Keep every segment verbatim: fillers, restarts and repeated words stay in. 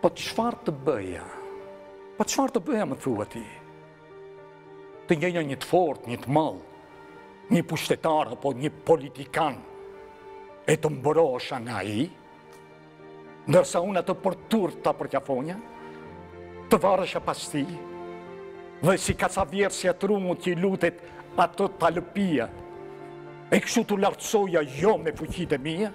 Po çfarë të bëja? Po çfarë të bëja, më thua ti? Të njenja një të fort, një të mall, një pushtetar apo një politikan e të mbërosha nga ai, ndërsa unë atë për turp ta përqafonja, të varësha pas ti, dhe si kacavjerësja trumut që i lutet atë talëpia, e kështu të lartësoja jo me fuqitë e mia?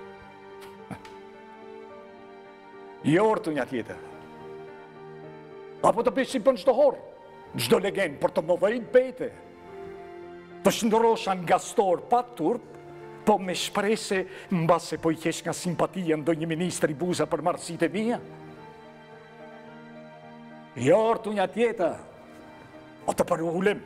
Jo orë të një tjetër. Apo të bëj si bën çdo horë, çdo legend për të më vërit bete. Të shndërosha nga stor pa turp, po me shprese mbase po i kesh nga simpatia ndonjë ministri buza për marrësitë e mia. Jo orë të një tjetër. O të përulem,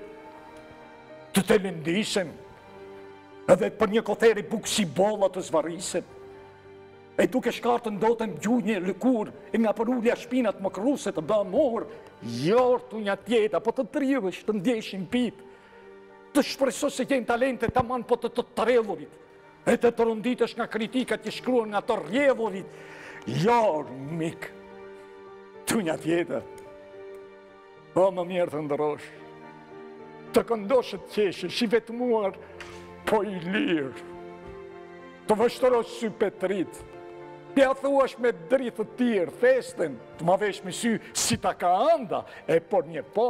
të të lëndisem, edhe për një koteri bukë si bolla të zvarisem, e duke shkartë ndotëm gjunjë lëkur, e nga përulja shpinat më kruse të bëmë morë, jorë të një tjeta, po të tridhësh, të ndjeshin pip, të shpreso se gjenë talente të manë po të të të rrjedhurit, e të të rënditësh nga kritikat që shkruan nga të rrjedhurit, jorë, mik, të një tjeta. O, më mirë të ndërosh, të këndoshët qeshe, shi vetëmuar, po i lirë, të vështërosh sy petrit, pja thuash me dritë të tjerë, festen, të ma vesh me sy si ta ka anda, e por një po,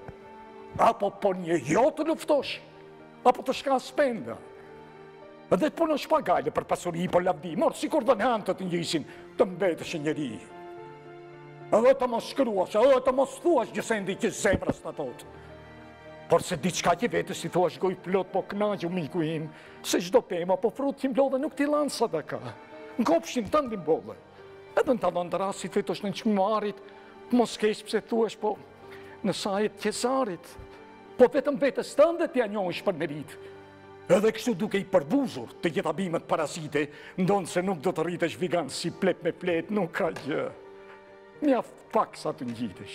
apo por një jo të luftosh, apo të shka spenda, edhe të puno shpagajle për pasuri, për lavdi, morë si kur dhe në hanë të të njësin, të mbetësh e njëri. Edhe të mos shkruash, edhe të mos thuash gjësendi që zemrës të atot. Por se diçka që vetës si thuash goj plot, po knaqë miku im, se çdo pema, po frut që mblodhe nuk t'i lanë sa dhe ka. Në kopshin të ndim bolle. Edhe në të ndonë rasit vetësh në qëmarit, mos kesh pse thuash, po në sajët qesarit. Po vetëm vetës të ndet t'ja njohësh për merit. Edhe kështu duke i përbuzur të gjitha bimet parazite, ndonë se nuk do të rritesh vigan si plep me plet, nuk ka gjë. Mjaft pak sa të ngjitesh,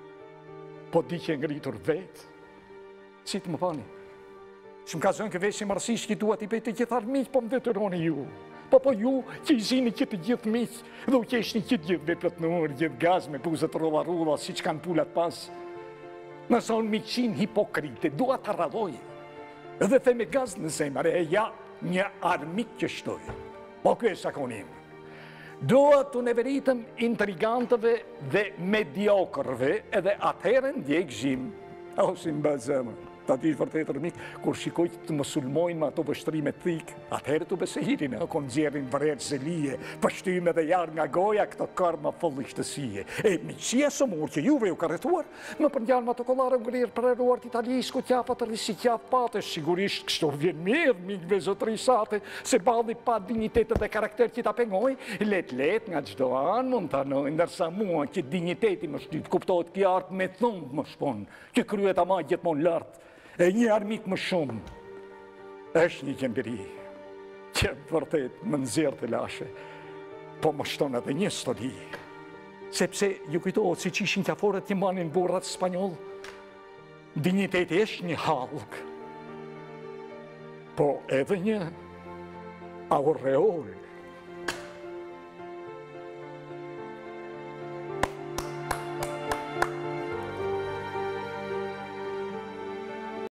po di që e ngritur vetë, si të më thani. Që më ka zënë këve si marësisht që duat i bëjt të gjithar miqë, po më detyroni ju. Po po ju që i zini që të gjithë miqë, dhe u qeshni që të gjithë veplet në urë, gjithë gaz me buzët rova rova, si që kanë pullat pas. Nësa unë miqin hipokrite, dua të radhoj, edhe the me gaz në zemër, e ja një armik që shtoj. Po kjo e sakonim. Doa të neveritëm intrigantëve dhe mediokërve, edhe atëherën ndjek zhim. O, si mba zemë, ta ti vërtetër mik, kur shikoj të më sulmojnë me ato vështrime thik, atëherë të besehirin, e kon nxjerrin vërret zelije, pështyme dhe jarë nga goja këto karma fëllishtësie. E miqësia sëmur që juve ju ka rretuar, më përngjanë më të kolarë ngrirë për eruar të italisku, qapa të rrisi qap pate, sigurisht kështu vjen mirë, mikve zotrisate, se balli pa dignitetet dhe karakter që ta pengoj, let let nga çdo anë mund të anoj, ndërsa mua që digniteti më shtyp, kuptohet kjo artë me thumë më shpon, që kryet ama gjithmonë lartë. E një armik më shumë, është një gjembiri, që vërtet më nëzirë të lashe, po më shtonë edhe një stodi, sepse ju kujtohet si që ishin qaforët që manin burrat spanjoll, digniteti është një halk, po edhe një aureol